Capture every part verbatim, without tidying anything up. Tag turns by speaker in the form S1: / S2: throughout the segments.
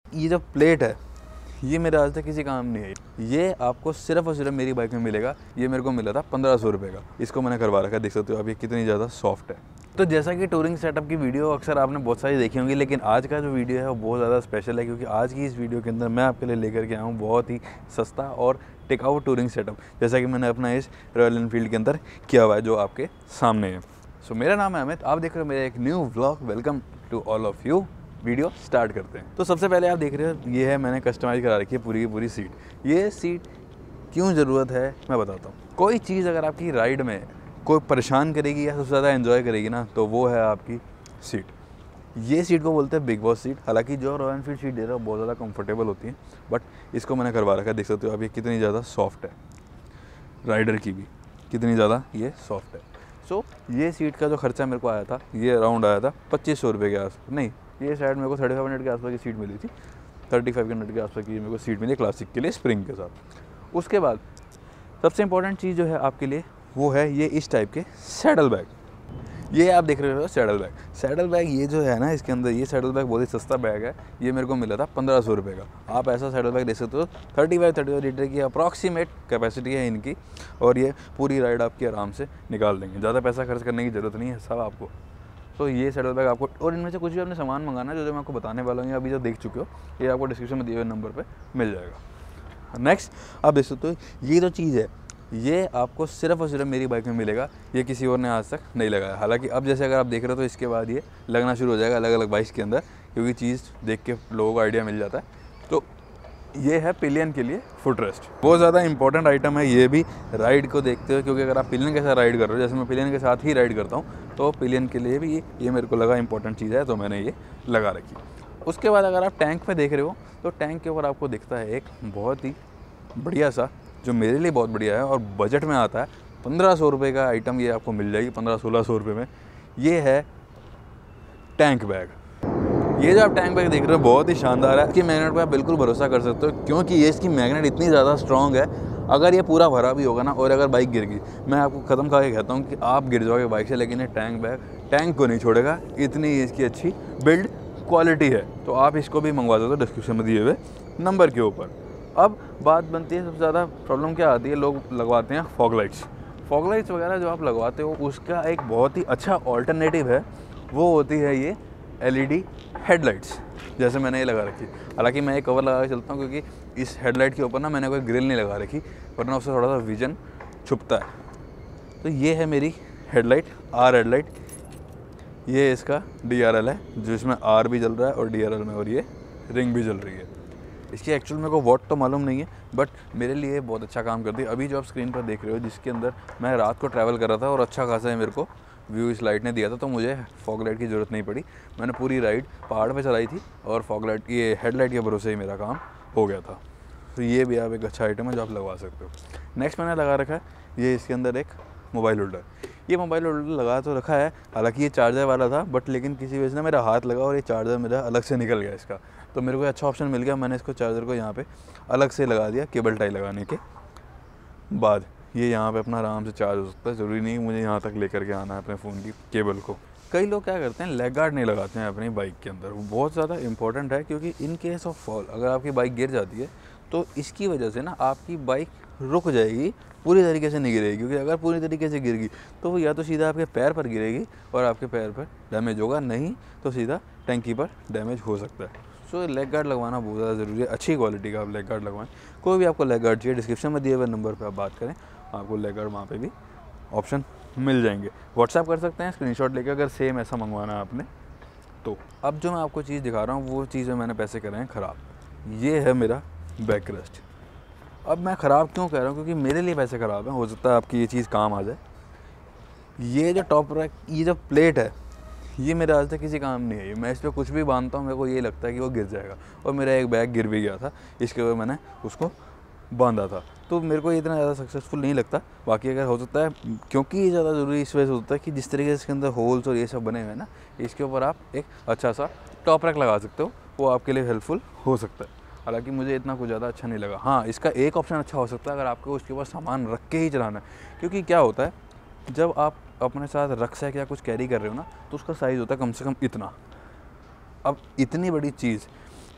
S1: ये जो प्लेट है ये मेरे आज तक किसी काम नहीं आई। ये आपको सिर्फ और सिर्फ मेरी बाइक में मिलेगा। ये मेरे को मिला था पंद्रह सौ रुपये का। इसको मैंने करवा रखा है, देख सकते हो आप ये कितनी ज़्यादा सॉफ्ट है। तो जैसा कि टूरिंग सेटअप की वीडियो अक्सर आपने बहुत सारी देखी होंगी, लेकिन आज का जो वीडियो है वो बहुत ज़्यादा स्पेशल है, क्योंकि आज की इस वीडियो के अंदर मैं आपके लिए लेकर के आया हूँ बहुत ही सस्ता और टिकाऊ टूरिंग सेटअप, जैसा कि मैंने अपना इस रॉयल एनफील्ड के अंदर किया हुआ है जो आपके सामने है। सो मेरा नाम है अमित, आप देख रहे हो मेरा एक new vlog. Welcome to all of you. Video start करते हैं। तो सबसे पहले आप देख रहे हो ये है मैंने कस्टमाइज़ करा रखी है पूरी की पूरी सीट। ये सीट क्यों ज़रूरत है मैं बताता हूँ। कोई चीज़ अगर आपकी राइड में कोई परेशान करेगी या सबसे ज़्यादा एंजॉय करेगी ना, तो वो है आपकी सीट। ये सीट को बोलते हैं बिग बॉस सीट। हालांकि जो रॉयल एनफील्ड सीट दे रहा है बहुत ज़्यादा कंफर्टेबल होती है, बट इसको मैंने करवा रखा है, देख सकते हो आप ये कितनी ज़्यादा सॉफ्ट है। राइडर की भी कितनी ज़्यादा ये सॉफ्ट है। सो so, ये सीट का जो खर्चा मेरे को आया था ये अराउंड आया था पच्चीस सौ रुपये के आसपास। नहीं, ये शायद मेरे को थर्टी फाइव हंड्रेड के आसपास की सीट मिली थी। थर्टी फाइव हंड्रेड के आसपास की मेरे को सीट मिली क्लासिक के लिए स्प्रिंग के साथ। उसके बाद सबसे इंपॉर्टेंट चीज़ जो है आपके लिए वो है ये इस टाइप के सैडल बैग। ये आप देख रहे हो सैडल बैग। सैडल बैग ये जो है ना, इसके अंदर ये सैडल बैग बहुत ही सस्ता बैग है। ये मेरे को मिला था पंद्रह सौ रुपये का। आप ऐसा सैडल बैग ले सकते हो। Thirty five thirty five litre की अप्रॉक्सीमेट कैपेसिटी है इनकी, और ये पूरी राइड आपकी आराम से निकाल देंगे। ज़्यादा पैसा खर्च करने की ज़रूरत नहीं है सब आपको। तो ये सैडल बैग आपको, और इनमें से कुछ भी आपने सामान मंगाना है जो जो मैं आपको बताने वाला हूँ या अभी जो देख चुके हो, ये आपको डिस्क्रिप्शन में दिए हुए नंबर पर मिल जाएगा। नेक्स्ट आप देख सकते हो ये जो चीज़ है ये आपको सिर्फ और सिर्फ मेरी बाइक में मिलेगा। ये किसी और ने आज तक नहीं लगाया। हालांकि अब जैसे अगर आप देख रहे हो तो इसके बाद ये लगना शुरू हो जाएगा अलग अलग बाइक्स के अंदर, क्योंकि चीज़ देख के लोगों को आइडिया मिल जाता है। तो ये है पिलियन के लिए फुट रेस्ट। बहुत ज़्यादा इंपॉर्टेंट आइटम है ये भी राइड को देखते हो, क्योंकि अगर आप पिलियन के साथ राइड कर रहे हो, जैसे मैं पिलियन के साथ ही राइड करता हूँ, तो पिलियन के लिए भी ये ये मेरे को लगा इंपॉर्टेंट चीज़ है, तो मैंने ये लगा रखी। उसके बाद अगर आप टैंक में देख रहे हो तो टैंक के ऊपर आपको दिखता है एक बहुत ही बढ़िया सा, जो मेरे लिए बहुत बढ़िया है और बजट में आता है। पंद्रह सौ रुपये का आइटम ये आपको मिल जाएगी, पंद्रह सोलह सौ रुपये में। ये है टैंक बैग। ये जो आप टैंक बैग देख रहे हो बहुत ही शानदार है। इसकी मैग्नेट पर आप बिल्कुल भरोसा कर सकते हो, क्योंकि ये इसकी मैग्नेट इतनी ज़्यादा स्ट्रॉन्ग है। अगर ये पूरा भरा भी होगा ना, और अगर बाइक गिर गई, मैं आपको ख़त्म खा के कहता हूँ कि आप गिर जाओगे बाइक से, लेकिन ये टैंक बैग टैंक को नहीं छोड़ेगा। इतनी इसकी अच्छी बिल्ड क्वालिटी है। तो आप इसको भी मंगवा दो डिस्क्रिप्शन में दिए हुए नंबर के ऊपर। अब बात बनती है सबसे ज़्यादा प्रॉब्लम क्या आती है, लोग लगवाते हैं फॉग लाइट्स। फॉग लाइट्स वगैरह जो आप लगवाते हो उसका एक बहुत ही अच्छा ऑल्टरनेटिव है, वो होती है ये एलईडी हेडलाइट्स, जैसे मैंने ये लगा रखी। हालांकि मैं एक कवर लगा के चलता हूँ, क्योंकि इस हेडलाइट के ऊपर ना मैंने कोई ग्रिल नहीं लगा रखी, वरना उससे थोड़ा सा विजन छुपता है। तो ये है मेरी हेडलाइट, आर हेडलाइट। ये इसका डी आर एल है, जिसमें आर भी जल रहा है और डी आर एल में, और ये रिंग भी जल रही है। इसकी एक्चुअल मेरे को वॉट तो मालूम नहीं है, बट मेरे लिए बहुत अच्छा काम करती है। अभी जो आप स्क्रीन पर देख रहे हो, जिसके अंदर मैं रात को ट्रैवल कर रहा था और अच्छा खासा है मेरे को व्यू इस लाइट ने दिया था, तो मुझे फॉग लाइट की ज़रूरत नहीं पड़ी। मैंने पूरी राइड पहाड़ पे चलाई थी और फॉग लाइट, ये हेडलाइट के भरोसे ही मेरा काम हो गया था। तो ये भी आप एक अच्छा आइटम है जो आप लगवा सकते हो। नेक्स्ट मैंने लगा रखा है ये इसके अंदर एक मोबाइल होल्डर। ये मोबाइल होल्डर लगा तो रखा है, हालांकि ये चार्जर वाला था, बट लेकिन किसी वजह से ना मेरा हाथ लगा और ये चार्जर मेरा अलग से निकल गया इसका। तो मेरे को अच्छा ऑप्शन मिल गया, मैंने इसको चार्जर को यहाँ पे अलग से लगा दिया। केबल टाई लगाने के बाद ये यहाँ पे अपना आराम से चार्ज हो सकता है। ज़रूरी नहीं मुझे यहाँ तक लेकर के आना है अपने फ़ोन की केबल को। कई लोग क्या करते हैं, लेग गार्ड नहीं लगाते हैं अपनी बाइक के अंदर। वो बहुत ज़्यादा इंपॉर्टेंट है, क्योंकि इन केस ऑफ फॉल अगर आपकी बाइक गिर जाती है तो इसकी वजह से ना आपकी बाइक रुक जाएगी, पूरी तरीके से नहीं गिरेगी। क्योंकि अगर पूरी तरीके से गिर गई तो वो या तो सीधा आपके पैर पर गिरेगी और आपके पैर पर डैमेज होगा, नहीं तो सीधा टंकी पर डैमेज हो सकता है। सो लेग गार्ड लगवाना बहुत ज़्यादा ज़रूरी है। अच्छी क्वालिटी का आप लेग गार्ड लगवाएं। कोई भी आपको लेग गार्ड चाहिए, डिस्क्रिप्शन में दिए हुए नंबर पर आप बात करें, आपको लेग गार्ड वहाँ पे भी ऑप्शन मिल जाएंगे। व्हाट्सएप कर सकते हैं स्क्रीनशॉट लेकर, अगर सेम ऐसा मंगवाना है आपने तो। अब जो मैं आपको चीज़ दिखा रहा हूँ वो चीज़ें मैंने पैसे करे हैं ख़राब। ये है मेरा बैक रेस्ट। अब मैं ख़राब क्यों कह रहा हूँ, क्योंकि मेरे लिए पैसे ख़राब हैं। हो सकता है आपकी ये चीज़ काम आ जाए। ये जो टॉप रैक, ये जो प्लेट है, ये मेरे आज तक किसी काम नहीं आई। मैं इस पर कुछ भी बांधता हूँ मेरे को ये लगता है कि वो गिर जाएगा, और मेरा एक बैग गिर भी गया था, इसके वजह मैंने उसको बांधा था। तो मेरे को इतना ज़्यादा सक्सेसफुल नहीं लगता। बाकी अगर हो सकता है, क्योंकि ये ज़्यादा ज़रूरी इस वजह से होता है कि जिस तरीके से इसके अंदर होल्स और ये सब बने हुए हैं ना, इसके ऊपर आप एक अच्छा सा टॉप रैक लगा सकते हो, वो आपके लिए हेल्पफुल हो सकता है। हालांकि मुझे इतना कुछ ज़्यादा अच्छा नहीं लगा। हाँ, इसका एक ऑप्शन अच्छा हो सकता है अगर आपको उसके ऊपर सामान रख के ही चलाना है। क्योंकि क्या होता है, जब आप अपने साथ रक्सैक या कुछ कैरी कर रहे हो ना, तो उसका साइज़ होता है कम से कम इतना। अब इतनी बड़ी चीज़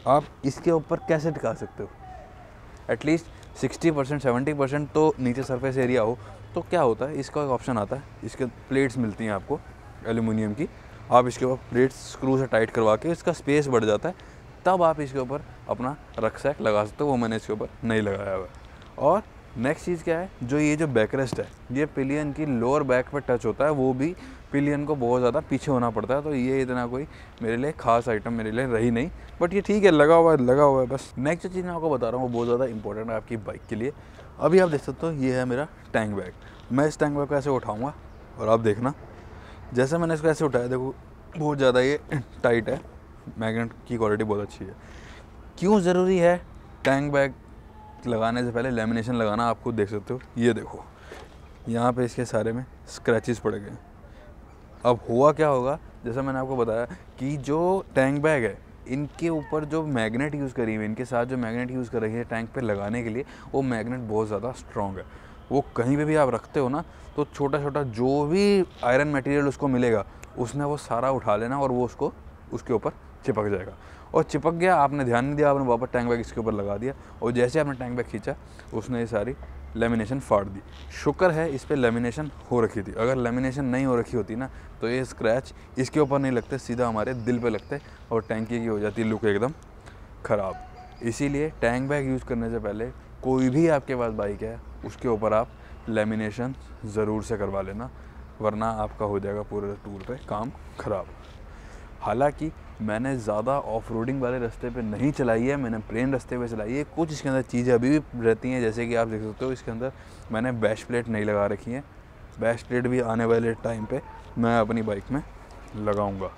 S1: आप इसके ऊपर कैसे टिका सकते हो। At least sixty percent seventy percent तो नीचे सरफेस एरिया हो। तो क्या होता है, इसका एक ऑप्शन आता है, इसके प्लेट्स मिलती हैं आपको एल्यूमिनियम की, आप इसके ऊपर प्लेट्स स्क्रू से टाइट करवा के इसका स्पेस बढ़ जाता है, तब आप इसके ऊपर अपना रक्सैक लगा सकते हो। वो मैंने इसके ऊपर नहीं लगाया हुआ है। और नेक्स्ट चीज़ क्या है, जो ये जो बैकरेस्ट है ये पिलियन की लोअर बैक पर टच होता है, वो भी पिलियन को बहुत ज़्यादा पीछे होना पड़ता है। तो ये इतना कोई मेरे लिए खास आइटम मेरे लिए रही नहीं, बट ये ठीक है, लगा हुआ है लगा हुआ है बस। नेक्स्ट चीज़ मैं आपको बता रहा हूँ वो बहुत ज़्यादा इंपॉर्टेंट है आपकी बाइक के लिए। अभी आप देख सकते हो ये है मेरा टैंक बैग। मैं इस टैंक बैग को ऐसे उठाऊँगा और आप देखना जैसे मैंने इसको ऐसे उठाया, देखो बहुत ज़्यादा ये टाइट है, मैग्नेट की क्वालिटी बहुत अच्छी है। क्यों ज़रूरी है टैंक बैग लगाने से पहले लेमिनेशन लगाना, आप खुद देख सकते हो। ये देखो यहाँ पे इसके सारे में स्क्रैचेस पड़ गए। अब हुआ क्या होगा, जैसा मैंने आपको बताया कि जो टैंक बैग है इनके ऊपर जो मैग्नेट यूज़ करी हुई, इनके साथ जो मैग्नेट यूज़ कर रही है टैंक पे लगाने के लिए, वो मैग्नेट बहुत ज़्यादा स्ट्रॉन्ग है। वो कहीं पे भी आप रखते हो ना, तो छोटा छोटा जो भी आयरन मटेरियल उसको मिलेगा उसने वो सारा उठा लेना और वो उसको उसके ऊपर चिपक जाएगा। और चिपक गया, आपने ध्यान नहीं दिया, आपने वापस टैंक बैग इसके ऊपर लगा दिया और जैसे आपने टैंक बैग खींचा उसने ये सारी लेमिनेशन फाड़ दी। शुक्र है इस पर लेमिनेशन हो रखी थी, अगर लेमिनेशन नहीं हो रखी होती ना तो ये स्क्रैच इसके ऊपर नहीं लगते, सीधा हमारे दिल पे लगते और टैंकी की हो जाती लुक एकदम ख़राब। इसीलिए टैंक बैग यूज़ करने से पहले कोई भी आपके पास बाइक है उसके ऊपर आप लेमिनेशन ज़रूर से करवा लेना, वरना आपका हो जाएगा पूरे टूर पे काम ख़राब। हालांकि मैंने ज़्यादा ऑफ रोडिंग वाले रास्ते पे नहीं चलाई है, मैंने प्लेन रास्ते पे चलाई है। कुछ इसके अंदर चीज़ें अभी भी रहती हैं, जैसे कि आप देख सकते हो इसके अंदर मैंने बैश प्लेट नहीं लगा रखी है। बैश प्लेट भी आने वाले टाइम पे मैं अपनी बाइक में लगाऊंगा।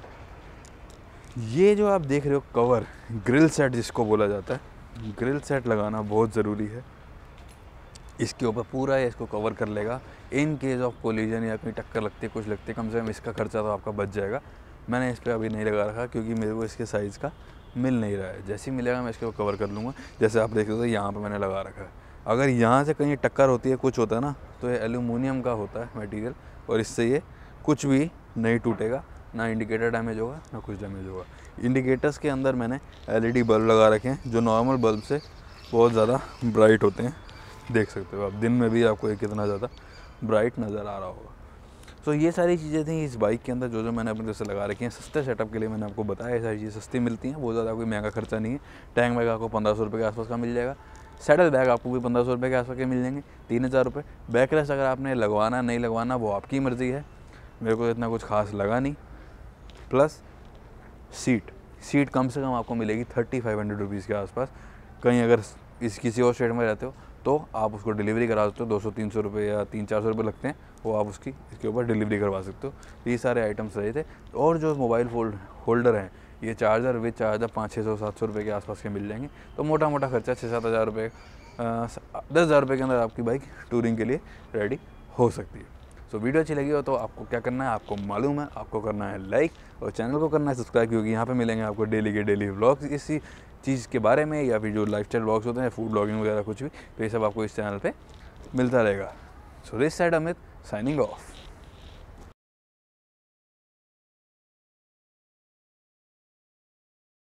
S1: ये जो आप देख रहे हो कवर, ग्रिल सेट जिसको बोला जाता है, ग्रिल सेट लगाना बहुत ज़रूरी है। इसके ऊपर पूरा इसको कवर कर लेगा। इन केस ऑफ कोलिजन या कहीं टक्कर लगती है, कुछ लगती है, कम से कम इसका खर्चा तो आपका बच जाएगा। मैंने इस पर अभी नहीं लगा रखा क्योंकि मेरे को इसके साइज़ का मिल नहीं रहा है। जैसे ही मिलेगा मैं इसको कवर कर लूँगा। जैसे आप देख रहे हो यहाँ पे मैंने लगा रखा है। अगर यहाँ से कहीं टक्कर होती है, कुछ होता है ना, तो ये एल्यूमिनियम का होता है मटेरियल और इससे ये कुछ भी नहीं टूटेगा, ना इंडिकेटर डैमेज होगा ना कुछ डैमेज होगा। इंडिकेटर्स के अंदर मैंने एलईडी बल्ब लगा रखे हैं जो नॉर्मल बल्ब से बहुत ज़्यादा ब्राइट होते हैं। देख सकते हो आप, दिन में भी आपको ये कितना ज़्यादा ब्राइट नज़र आ रहा होगा। तो ये सारी चीज़ें थी इस बाइक के अंदर जो जो मैंने अपने तरफ से लगा रखी हैं। सस्ते सेटअप के लिए मैंने आपको बताया, ये सारी चीज़ें सस्ती मिलती हैं, बहुत ज़्यादा कोई महंगा खर्चा नहीं है। टैंक बैग आपको पंद्रह सौ रुपये के आसपास का मिल जाएगा। सैडल बैग आपको भी पंद्रह सौ रुपये के आसपास के मिल जाएंगे, तीन हज़ार रुपये। बैक रेस्ट अगर आपने लगवाना नहीं लगवाना वो आपकी मर्ज़ी है, मेरे को इतना कुछ खास लगा नहीं। प्लस सीट सीट कम से कम आपको मिलेगी थर्टी फाइव हंड्रेड रुपीज़ के आसपास। कहीं अगर इस किसी और स्टेट में रहते हो तो आप उसको डिलीवरी करा सकते हो, दो सौ तीन सौ रुपये या तीन चार सौ रुपये लगते हैं, वो आप उसकी इसके ऊपर डिलीवरी करवा सकते हो। ये सारे आइटम्स रहे थे। और जो मोबाइल फोल्ड होल्डर हैं, ये चार्जर विद चार्जर पाँच छः सौ सात सौ रुपये के आसपास के मिल जाएंगे। तो मोटा मोटा खर्चा छः सात हज़ार रुपये दस हज़ार रुपये के अंदर आपकी बाइक टूरिंग के लिए रेडी हो सकती है। सो वीडियो अच्छी लगी हो तो आपको क्या करना है, आपको मालूम है, आपको करना है लाइक और चैनल को करना है सब्सक्राइब, क्योंकि यहाँ पे मिलेंगे आपको डेली के डेली व्लॉग्स इसी चीज़ के बारे में, या फिर जो लाइफस्टाइल व्लॉग्स होते हैं, फूड व्लॉगिंग वगैरह कुछ भी, तो ये सब आपको इस चैनल पे मिलता रहेगा। So this side Amit signing of.